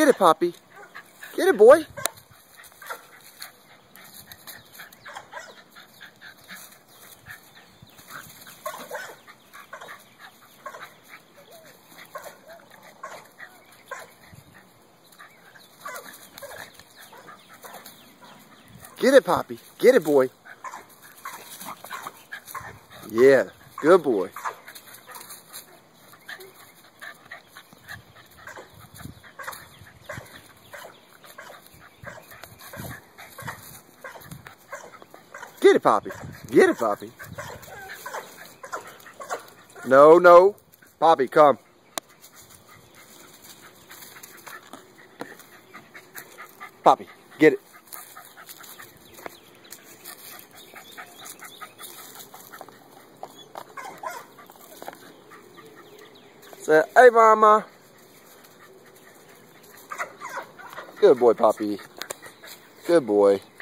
Get it, Poppy. Get it, boy. Get it, Poppy. Get it, boy. Yeah, good boy. Get it, Poppy. Get it, Poppy. No, no. Poppy, come. Poppy, get it. Say, hey, Mama. Good boy, Poppy. Good boy.